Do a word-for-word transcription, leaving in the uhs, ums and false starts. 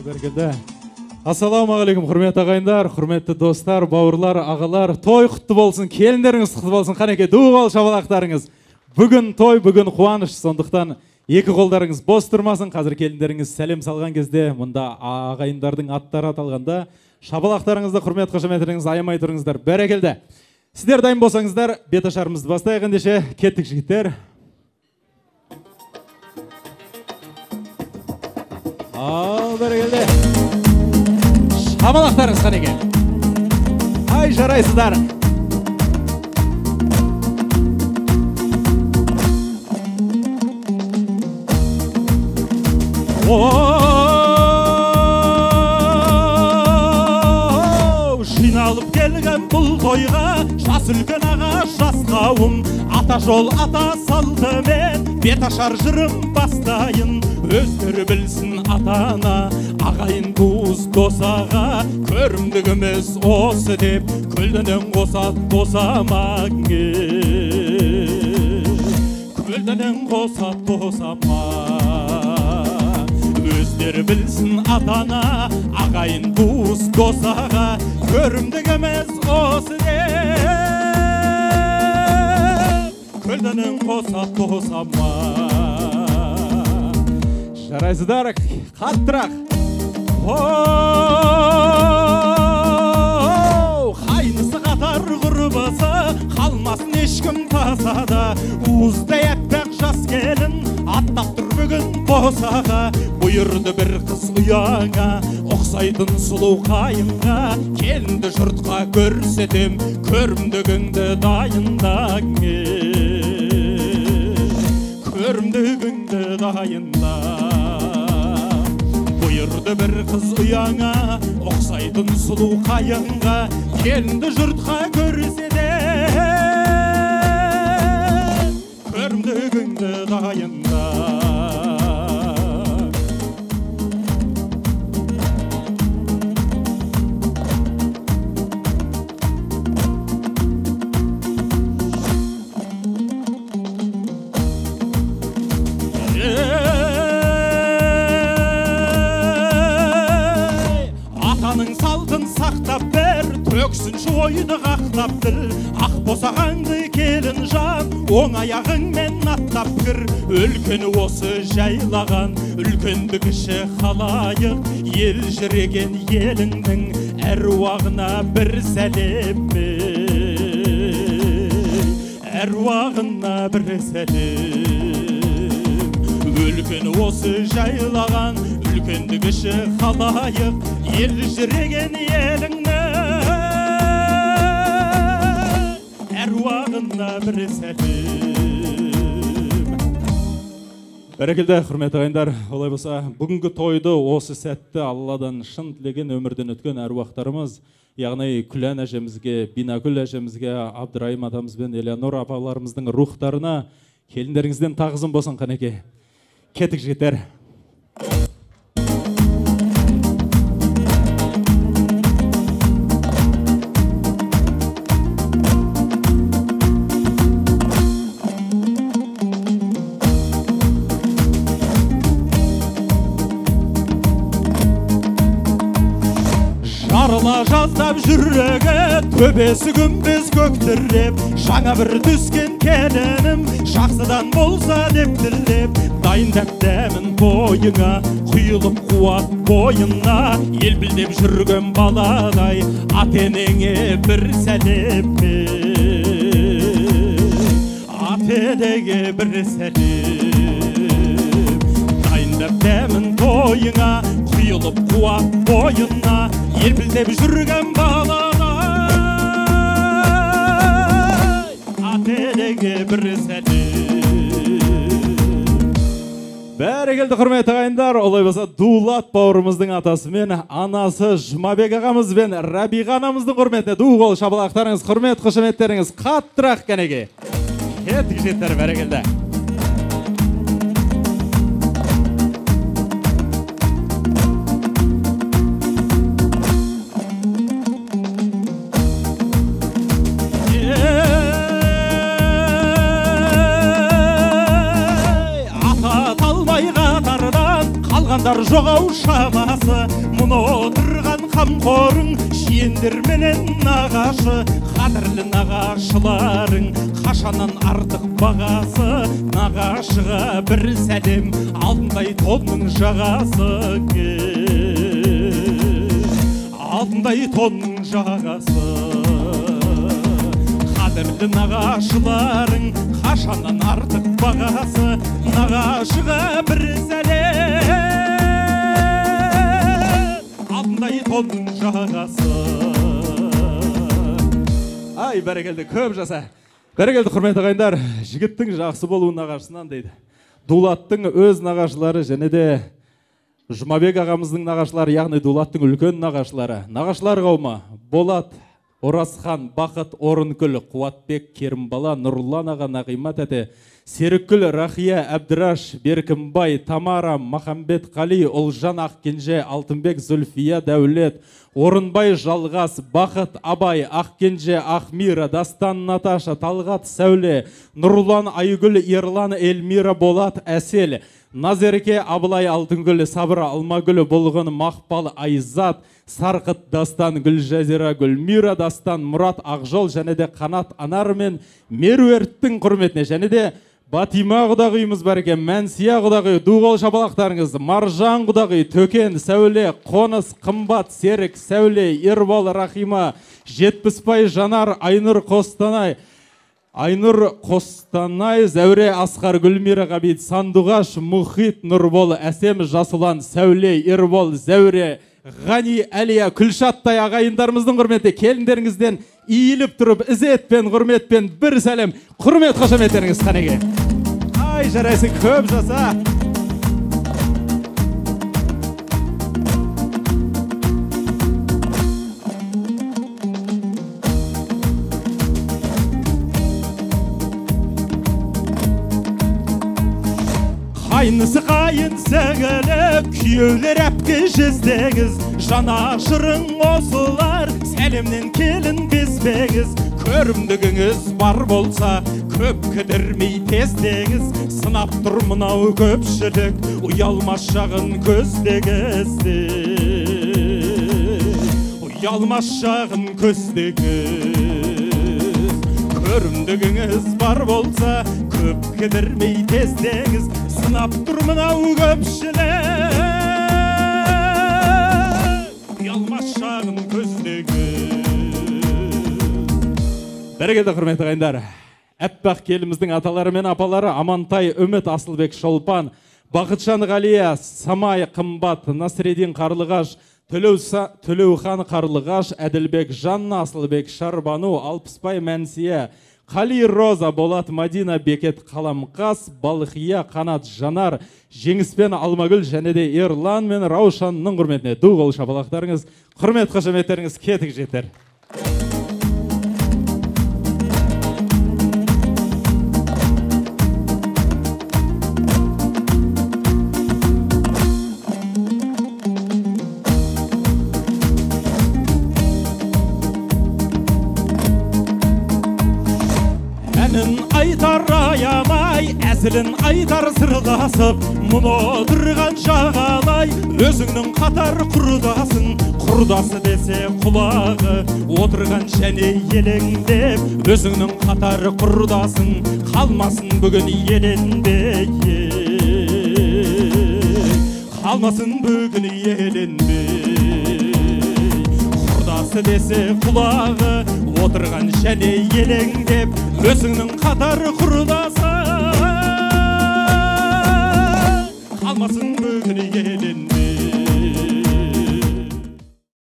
Бергелде. Ассалаумағалейкум, құрметті ағайындар, құрметті достар, бауырлар, ағалар. Той құтты болсын, келіндеріңіз құтты болсын, қанеке дуғал шабалақтарыңыз. Бүгін той, бүгін қуаныш, сондықтан екі қолдарыңыз бос тұрмасын. Қазір келіндеріңіз сәлем салған кезде, мұнда ағайындардың аттары аталғанда, шабалақтарыңызды, құрмет қошеметтеріңіз аямай тұрыңыздар. Бәрекелді. Сіздер дайын болсаңыздар, бет ашарымызды бастайық ендеше, кеттік жігіттер. Ал, бәрекелді. Шабалақтарыңыз қанеке. Ай, жарайсыздар. Жиналып келген бұл тойға, жас үлкен аға, жас қауым, ата жол, ата салтымен бет ашар жырым бастайын. Өздері білсін ата-ана, ағайын туыс досаға, көрімдігіміз осы деп көлденен қосат босамаң. Көлденен қосат босамаң. Өздері білсін ата-ана, ағайын туыс досаға, көрімдігіміз осы деп көлденен қосат босамаң. Жарайсыздар, қаттырақ. Қайнысы қатар құрбысы, қалмасын ешкім тасада. Уыздай әппәк жас келін, аттап тұр бүгін босаға. Бұйырды бір қыз ұяңа, ұқсайтын сұлу қайынға. Келінді жұртқа көрсетем, көрімдігіңді дайындаң. Көрімдігіңді дайындаң. Бұйырды бір қыз ұяңа, ұқсайтын сұлу қайынға. Келінді жұртқа көрсете, көрімдігіңді дайында. Төксінші ойды қақтап біл, ақ босағаңды келін жан, оң аяғыңмен аттап кір. Үлкені осы жайлаған, үлкенді кіші қалайық, ел жүреген еліңнің әруағына бір сәлем. Әруағына бір сәлем. Үлкені осы жайлаған, үлкенді кіші қалайық, ел жүреген еліңнің әруағына бір сәлем. Бәрекелді, құрметті ағайындар, олай болса, бүгінгі тойды осы сәтті Алладан шын тілеген өмірден өткен әруақтарымыз, яғни Күлән әжемізге, Бинакүл әжемізге, Абдырайым атамыз бен Элеонора апаларымыздың рухтарына келіндеріңізден тағзым болсын қанеке. Кеттік жігіттер. Жарыла жаздап жүрегі, төбесі күмбез көктіріп, жаңа бір түскен келінім, жақсыдан болса деп тілеп, дайындап дәмін бойыңа, құйылып қуат бойына, ел білдеп жүрген баладай, ат-енеңе бір сәлем. Ат-енеңе бір сәлем. Дайындап дәмін бойыңа, құйылып қуат бойына, ел білдеп жүрген баладай, ат-енеңе бір сәлем. Бәрекелді құрметті ағайындар, олай болса Дулат бауырымыздың атасы мен анасы Жұмабек ағамыз бен Рабиға анамыздың құрметіне ду қол шабалақтарыңыз, құрмет қошеметтеріңіз қаттырақ кәнеге. Кеттік жеттер, бәрекелді. Қалғандар жоғау шамасы, қорың, жиендер менен нағашы, қадірлі нағашыларың, қашаннан артық бағасы, нағашыға бір сәлем, алтындай тонның жағасы алтындай тонның жағасы. Қадірлі нағашыларың, қашаннан артық бағасы, нағашыға бір сәлем, алтындай тонның жағасы. Ай, бәрекелді, көп жаса. Бәрекелді, құрметті ағайындар, жігіттің жақсы болуы нағашысынан дейді. Дулаттың өз нағашылары және де Жұмабек ағамыздың нағашылары, яғни Дулаттың үлкен нағашылары. Нағашылар қауымы: Болат, Оразхан, Бақыт, Орынкүл, Қуатбек, Керімбала, Нұрлан аға, Нағима тәте, Серіккүл, Рахия, Әбдіраш, Беркімбай, Тамара, Махамбет Қали, Олжан Ақкенже, Алтынбек, Зүлфия, Дәулет, Орынбай, Жалғас, Бақыт, Абай, Ақкенже, Ақмира, Дастан, Наташа, Талғат, Сәуле, Нұрлан, Айгүл, Ерлан, Эльмира, Болат, Әсел, Назерке, Абылай, Алтынгүл, Сабыра, Алмагүл, Болғын, Мақпал, Айзат, Сарқыт, Дастан, Гүлжазира, Гүлмира, Дастан, Мұрат, Ақжол және де Қанат Анар мен Меруерттің құрметіне және де Батима құдағиымыз бар екен, Мәнсия құдағи, Дуғол шабалақтарыңыз, Маржан құдағи, Төкен, Сәуле, Қоныс, Қымбат, Серік, Сәуле, Ербол, Рахима, Жетпіспай, Жанар, Айнұр, Қостанай, Айнұр, Қостанай, Зәуре, Асқар, Гүлмира, Ғабит, Сандуғаш, Мұхит, Нұрбол, Әсем, Жасылан, Сәуле, Ербол, Зәуре, Ғани, Әлия, Күлшаттай ағайындарымыздың құрметі, келіндеріңізден иіліп тұрып, ізетпен, құрметпен бір сәлем, құрмет қошаметтеріңіз қанеге. Ай, жарайсың, көп жаса. Қайнысы қайын сәгіліп, күйеулер әпке жездеңіз, жанашырың осылар, сәлемнен келін безбеңіз. Көрімдігіңіз бар болса, көп кідірмей тездеңіз, сынап тұр мынау көпшілік, ұялмас жағын көздегізде. Ұялмас жағын көздегіз. Көрімдігіңіз бар болса, көп кідірмей тездеңіз, сынап тұр мынау көпшілік, ұялмас жағын көздегіз. Бәрекелді құрметті ағайындар, әппақ келіміздің аталары мен апалары Амантай, Үміт, Асылбек, Шолпан, Бақытжан, Ғалия, Самай, Қымбат, Насредин, Қарлығаш, Төлеухан, Қарлығаш, Әділбек, Жанна, Асылбек, Шарбану, Алпыспай, Мәнсия, Қали, Роза, Болат, Мадина, Бекет, Қаламқас, Балықия, Қанат, Жанар, Жеңіспен, Алмагүл және де Ерлан мен Раушанның құрметіне Дуғол шабалақтарыңыз, құрмет қошаметтеріңіз кетік жетер. Айтар аямай, әзілін айтар сырласып, мұны отырған жағалай, өзіңнің қатар құрдасың, құрдасы десе құлағы, отырған және елеңдеп, өзіңнің қатар құрдасың, қалмасын бүгін еленбей, қалмасын бүгін еленбей. Құрдасы десе құлағы, отырған және елеңдеп, өзіңнің қатар құрдасы, қалмасын бүгін